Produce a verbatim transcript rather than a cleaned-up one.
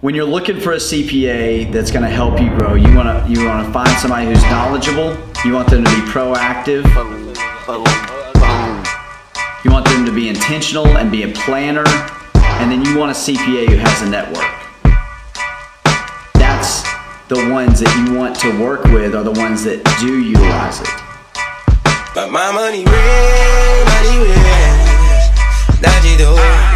when you're looking for a C P A that's going to help you grow, you want to you want to find somebody who's knowledgeable. You want them to be proactive. You want them to be intentional and be a planner. And then you want a C P A who has a network. That's the ones that you want to work with, are the ones that do utilize it. But my money real, money real. Now you do.